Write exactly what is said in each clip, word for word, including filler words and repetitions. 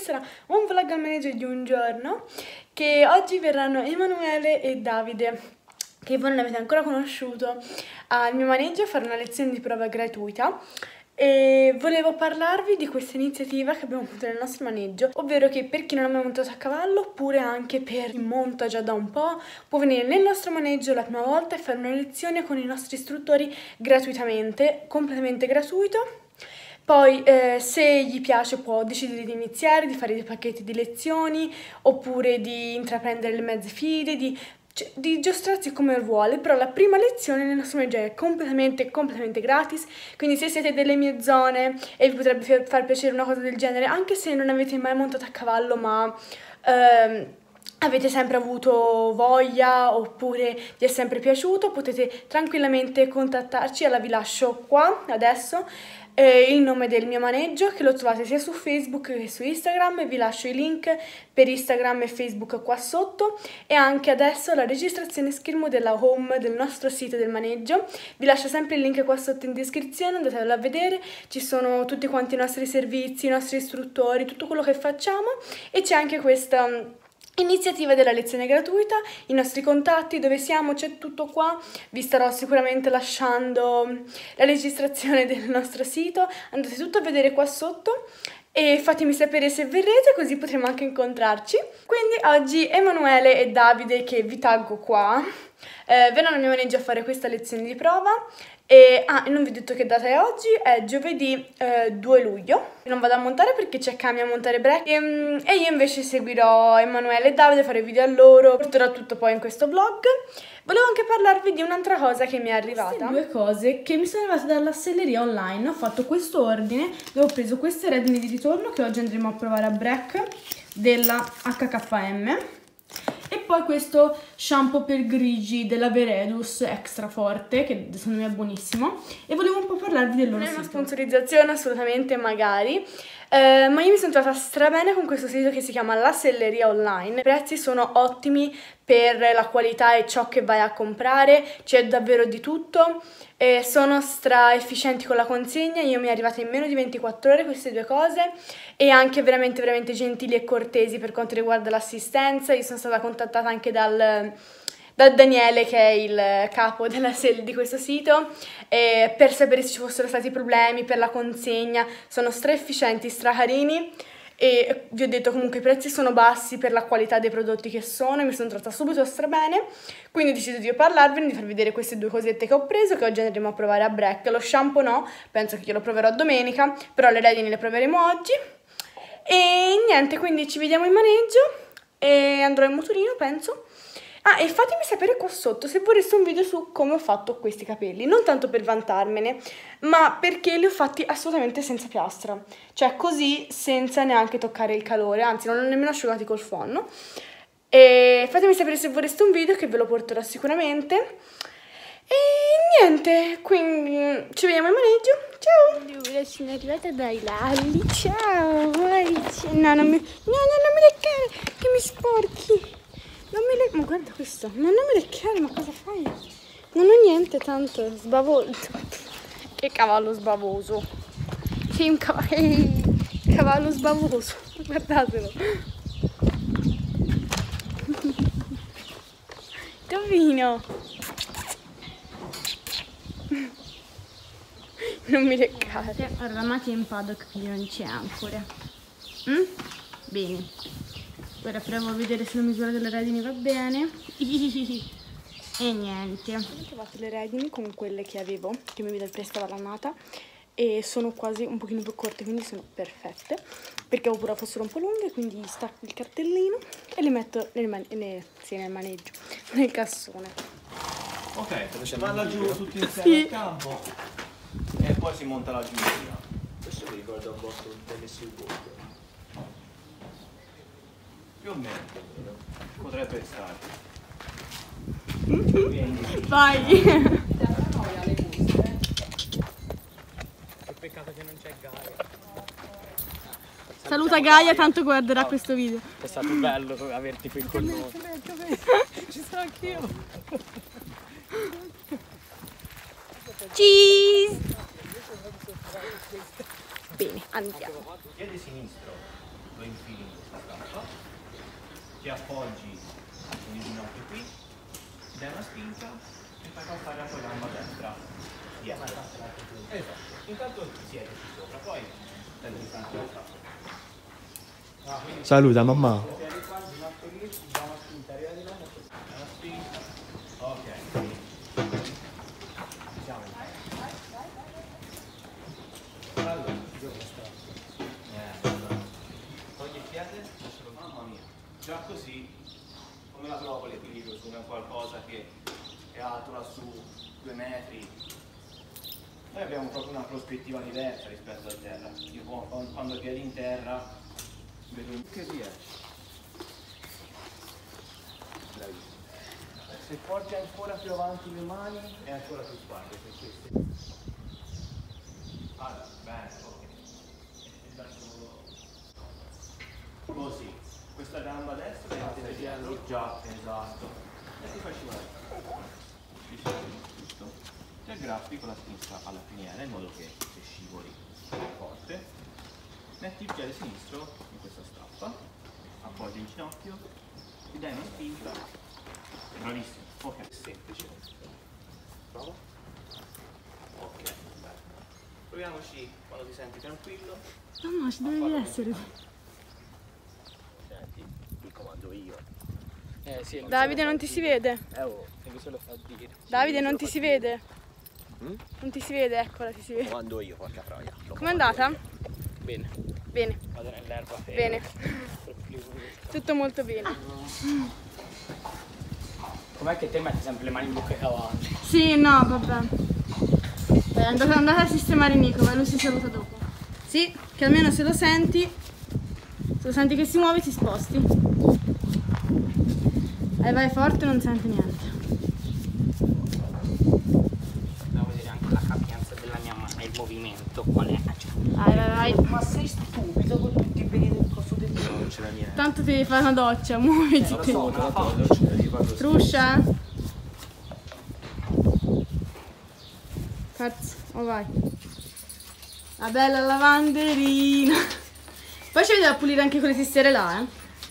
sarà un vlog al maneggio di un giorno, che oggi verranno Emanuele e Davide, che voi non avete ancora conosciuto, al mio maneggio a fare una lezione di prova gratuita. E volevo parlarvi di questa iniziativa che abbiamo avuto nel nostro maneggio, ovvero che per chi non ha mai montato a cavallo, oppure anche per chi monta già da un po', può venire nel nostro maneggio la prima volta e fare una lezione con i nostri istruttori gratuitamente, completamente gratuito. Poi eh, se gli piace può decidere di iniziare, di fare dei pacchetti di lezioni, oppure di intraprendere le mezze file, di Cioè, di giostrarsi come vuole, però la prima lezione nel nostro maneggio è completamente, completamente gratis, quindi se siete delle mie zone e vi potrebbe far piacere una cosa del genere, anche se non avete mai montato a cavallo ma ehm, avete sempre avuto voglia oppure vi è sempre piaciuto, potete tranquillamente contattarci. Allora vi lascio qua adesso Eh, il nome del mio maneggio, che lo trovate sia su Facebook che su Instagram, e vi lascio i link per Instagram e Facebook qua sotto, e anche adesso la registrazione schermo della home del nostro sito del maneggio. Vi lascio sempre il link qua sotto in descrizione, andatelo a vedere, ci sono tutti quanti i nostri servizi, i nostri istruttori, tutto quello che facciamo, e c'è anche questa iniziativa della lezione gratuita, i nostri contatti, dove siamo, c'è tutto qua. Vi starò sicuramente lasciando la registrazione del nostro sito, andate tutto a vedere qua sotto e fatemi sapere se verrete, così potremo anche incontrarci. Quindi oggi Emanuele e Davide, che vi taggo qua, eh, verranno al mio maneggio a fare questa lezione di prova. E, ah, e non vi ho detto che data è oggi, è giovedì eh, due luglio. Non vado a montare perché c'è Cami a montare break, e, e io invece seguirò Emanuele e Davide, farò video a loro, porterò tutto poi in questo vlog. Volevo anche parlarvi di un'altra cosa che mi è arrivata. Queste due cose che mi sono arrivate dalla selleria online. Ho fatto questo ordine dove ho preso queste redini di ritorno che oggi andremo a provare a break della H K M. E poi questo shampoo per grigi della Veredus extra forte, che secondo me è buonissimo, e volevo un po' parlarvi del loro sito. Non è una sponsorizzazione assolutamente, magari, eh, ma io mi sono trovata strabene con questo sito che si chiama La Selleria Online. I prezzi sono ottimi per la qualità e ciò che vai a comprare, c'è davvero di tutto. Eh, sono stra efficienti con la consegna, io mi è arrivata in meno di ventiquattro ore queste due cose, e anche veramente veramente gentili e cortesi per quanto riguarda l'assistenza. Io sono stata contattata anche dal, da Daniele, che è il capo della sede di questo sito, eh, per sapere se ci fossero stati problemi per la consegna. Sono stra efficienti, stra carini. E vi ho detto, comunque i prezzi sono bassi per la qualità dei prodotti che sono, e mi sono trovata subito strabene, quindi ho deciso di parlarvene, di farvi vedere queste due cosette che ho preso, che oggi andremo a provare a break. Lo shampoo no, penso che glielo proverò domenica, però le redini le proveremo oggi. E niente, quindi ci vediamo in maneggio e andrò in motorino, penso. Ah, e fatemi sapere qua sotto se vorreste un video su come ho fatto questi capelli, non tanto per vantarmene, ma perché li ho fatti assolutamente senza piastra, cioè così, senza neanche toccare il calore, anzi non li ho nemmeno asciugati col fonno. E fatemi sapere se vorreste un video, che ve lo porterò sicuramente. E niente, quindi ci vediamo in maneggio. Ciao! Allora, sono arrivata dai lalli. Ciao! No, non mi, no, no, non mi leccare, che mi sporchi. Non me le... Ma guarda questo, ma non me leccare, ma cosa fai? Non ho niente, tanto sbavoso. Che cavallo sbavoso. Sei un cav... cavallo sbavoso. Guardatelo. Tavino. Non mi leccare. Allora, Mati è in paddock, quindi non c'è ancora. Mm? Bene. Ora provo a vedere se la misura delle redini va bene. E niente. Ho trovato le redini con quelle che avevo, che mi prestava l'annata, e sono quasi un pochino più corte, quindi sono perfette, perché avevo paura fossero un po' lunghe, quindi stacco il cartellino e le metto nel, man nel, sì, nel maneggio, nel cassone. Ok, valla giù tutti insieme sì. Al campo e poi si monta la giuria. Questo mi ricorda un po' un tennis sul bordo. Più o meno potrebbe stare. Vai! Che peccato che non c'è Gaia. Saluta Gaia, tanto guarderà oh, questo video. È stato bello averti qui con noi. Ci sono anch'io. Cheese! Bene, andiamo. Piede sinistro. lo infili in questa strappa, ti appoggi con il ginocchio qui, ti dai una spinta e fai passare la tua gamba destra dietro. Esatto. Intanto ti siedi qui sopra, poi prendi il tanto della strappa. Saluta mamma. Ok. Siamo. Allora, eh, togli il piede, lascialo, mamma mia. Già così, come la trovo l'equilibrio su una qualcosa che è alto lassù, due metri. Noi abbiamo proprio una prospettiva diversa rispetto a terra. Io quando ho i piedi in terra vedo un che riesci. Bravissimo. Se porti ancora più avanti le mani è ancora più facile per queste. Allora, bene, ok. Così, questa gamba destra e vediamo già, esatto. E ti fai scivolare. Giusto? Ti aggrappi con la sinistra alla criniera in modo che se scivoli forte. Metti il piede sinistro in questa strappa, appoggi il ginocchio, ti dai una spinta. Bravissimo, ok, semplice. Prova. Ok, bene. Proviamoci quando ti senti tranquillo. No, no, ci devi essere. Senti, ti comando io. Eh sì, Davide, non ti si vede. Eh oh. e lui se lo fa dire. Davide, non ti si vede. Mm? Non ti si vede, eccola, ti si vede. Comando io, porca troia. Com'è andata? Bene, Bene, vado nell'erba. bene. Tutto molto bene. Com'è che te metti sempre le mani in bocca ai cavalli? Sì, no, vabbè. Dai, andate, andate a sistemare Nico, ma lui si saluta dopo. Sì, che almeno se lo senti, se lo senti che si muove ti sposti. E vai forte, non senti niente. Devo vedere anche la capienza della mia mano e il movimento qual è. Vai, vai, vai. Ma sei stupido con tutti i peli del coso dentro? No, non c'era niente. Tanto ti devi fare una doccia, muoviti. Non lo so, me la fa, non c'era, io vado Truscia? Cazzo, oh vai. La bella lavanderina. Poi ci vediamo a pulire anche quelle testiere là, eh.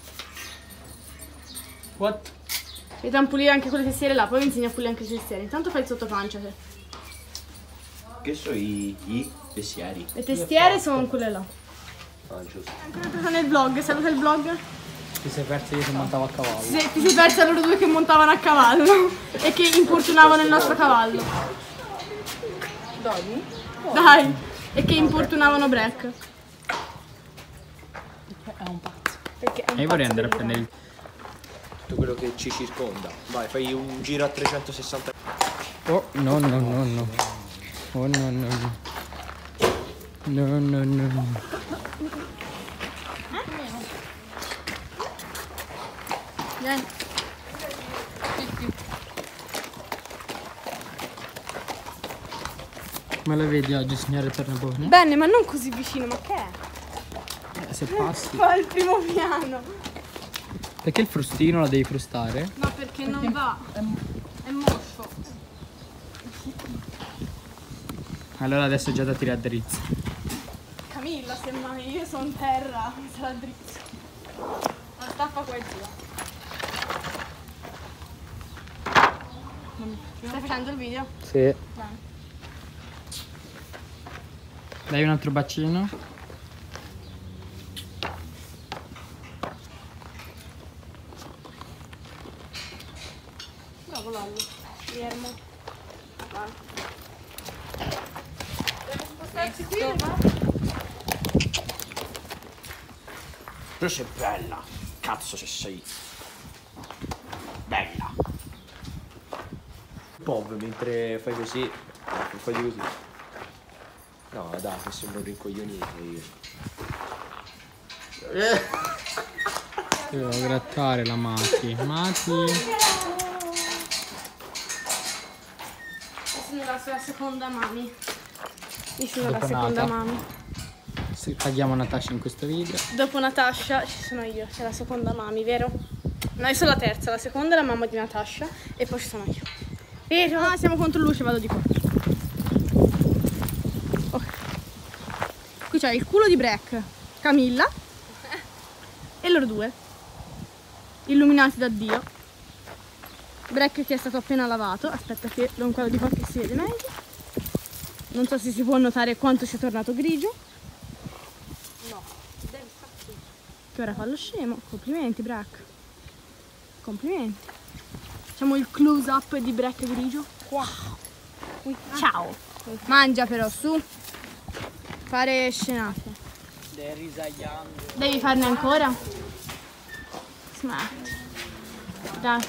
What? Ci vediamo a pulire anche quelle testiere là, poi vi insegno a pulire anche le testiere. Intanto fai il sottopancia te. Che sono i, i vestiari? Le testiere sono quelle là. Ah, giusto. Anche entrata nel vlog, saluta il vlog. Ti sei perso io che montavo a cavallo. Se, ti sei persa loro due che montavano a cavallo e che importunavano il nostro cavallo. Dai. Dai, e che importunavano Breck. È un pazzo. Perché è un E io vorrei pazzo andare a del prendere il... Tutto quello che ci circonda. Vai, fai un giro a trecentosessanta. Oh, no, no, no, no. Oh, no, no, no. No, no, no, no. Vieni. Come la vedi oggi, signore Tornabone? Bene, ma non così vicino, ma che è? Eh, se passi. Fa il primo piano. Perché il frustino la devi frustare? No, perché non va. È moscio. Allora adesso già da tirare drizzo. Camilla, semmai io sono in terra, sarà dritto. La staffa qua e giù. Stai facendo il video? Sì. Bene. Dai un altro bacino. Bravo Lollo. Guillermo. Vai. Deve spostarsi qui, va? Però sei bella. Cazzo se sei bella. Pov, mentre fai così, fai così. No, dai, che sembra un rincoglionito io. Devo grattare la Mati. Mati. Io sono la sua seconda mami. Io sono la Dopo seconda Nata. mami. Se paghiamo Natascia in questo video. Dopo Natascia ci sono io, c'è la seconda mami, vero? No, io sono la terza, la seconda è la mamma di Natascia e poi ci sono io. Vero? Ah, siamo contro luce, vado di qua. Ok. Qui c'è il culo di Breck, Camilla loro due, illuminati da Dio. Breck che è stato appena lavato, aspetta che lo inquadro di qua che si vede meglio. Non so se si può notare quanto sia tornato grigio. No, devi stare qui. Che ora fa lo scemo. Complimenti Breck. Complimenti. Facciamo il close up di Breck grigio. Wow. Ciao. Mangia però, su. Fare scenate. Devi farne ancora? Smart. Dai.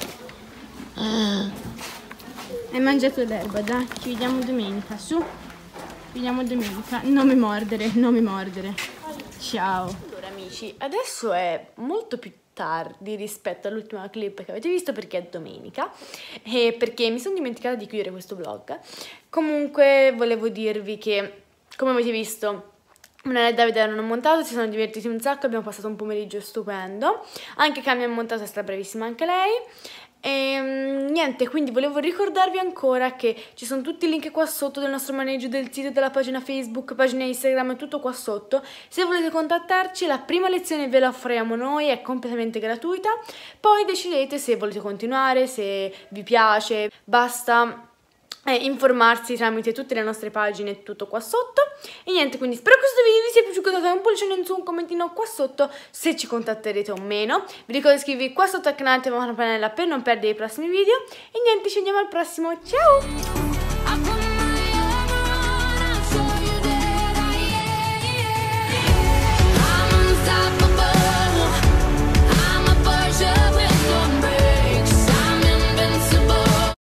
Hai mangiato l'erba, dai. Ci vediamo domenica, su. Ci vediamo domenica. Non mi mordere, non mi mordere. Ciao. Allora amici, adesso è molto più tardi rispetto all'ultima clip che avete visto perché è domenica e perché mi sono dimenticata di chiudere questo vlog. Comunque volevo dirvi che, come avete visto, Manuela e Davide hanno montato, si sono divertiti un sacco, abbiamo passato un pomeriggio stupendo. Anche Cami ha montato, è stata bravissima anche lei. E niente, quindi volevo ricordarvi ancora che ci sono tutti i link qua sotto del nostro maneggio, del sito, della pagina Facebook, pagina Instagram, tutto qua sotto. Se volete contattarci, la prima lezione ve la offriamo noi, è completamente gratuita. Poi decidete se volete continuare, se vi piace, basta eh, informarsi tramite tutte le nostre pagine, tutto qua sotto. E niente, quindi spero che questo video vi sia piaciuto, date un pollicione in su, un commentino qua sotto se ci contatterete o meno. Vi ricordo di iscrivervi qua sotto al canale, attivare la campanella per non perdere i prossimi video. E niente, ci vediamo al prossimo, ciao!